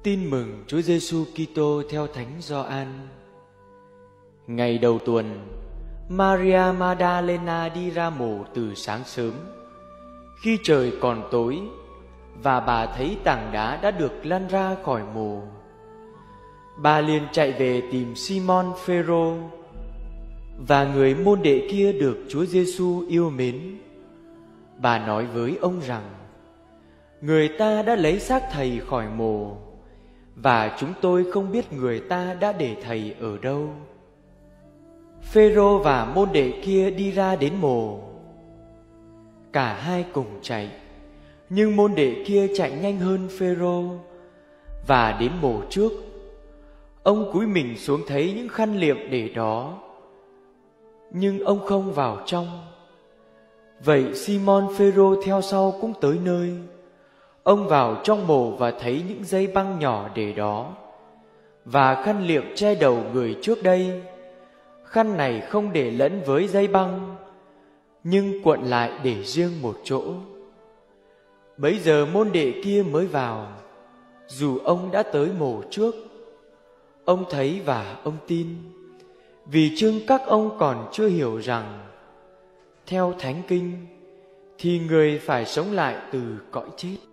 Tin mừng Chúa Giêsu Kitô theo Thánh Gioan. Ngày đầu tuần, Maria Magdalena đi ra mồ từ sáng sớm, khi trời còn tối, và bà thấy tảng đá đã được lăn ra khỏi mồ. Bà liền chạy về tìm Simon Phêrô và người môn đệ kia được Chúa Giêsu yêu mến. Bà nói với ông rằng: người ta đã lấy xác thầy khỏi mồ, và chúng tôi không biết người ta đã để thầy ở đâu. Phêrô và môn đệ kia đi ra đến mồ. Cả hai cùng chạy, nhưng môn đệ kia chạy nhanh hơn Phêrô, và đến mồ trước. Ông cúi mình xuống thấy những khăn liệm để đó, nhưng ông không vào trong. Vậy Simon Phêrô theo sau cũng tới nơi. Ông vào trong mồ và thấy những dây băng nhỏ để đó, và khăn liệm che đầu người trước đây. Khăn này không để lẫn với dây băng, nhưng cuộn lại để riêng một chỗ. Bấy giờ môn đệ kia mới vào, dù ông đã tới mồ trước. Ông thấy và ông tin, vì chưng các ông còn chưa hiểu rằng theo Thánh Kinh thì người phải sống lại từ cõi chết.